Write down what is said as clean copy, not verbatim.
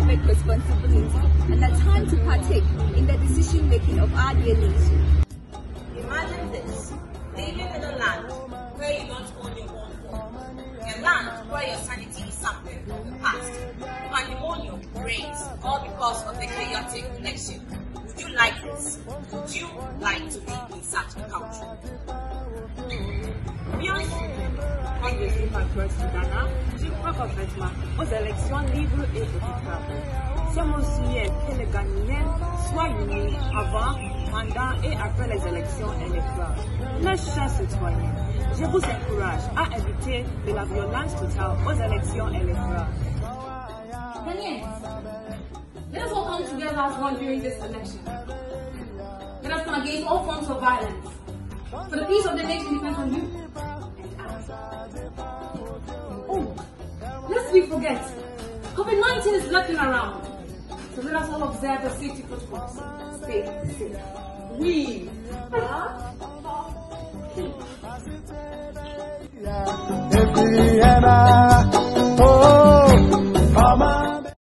civic responsibility and the time to partake in the decision-making of our dear nation. Imagine this, living in a land where you don't own your own home, a land where your sanity is something from the past, pandemonium reigns, all because of the chaotic election. Would you like this? Would you like to live in such a country? Bien sûr, quand je suis patriote soudanais, je crois concrètement aux élections libres et équitables. C'est mon souhait que les Ghanéens soient unis avant, pendant et après les élections électorales. Mes chers citoyens, je vous encourage à éviter de la violence totale aux élections électorales. Ghanaians, let us all come together as one during this election. Let us come against all forms of violence. For the peace of the nation depends on you and us. Oh, lest we forget, COVID-19 is lurking around. So let us all observe the safety protocols. Stay safe. We are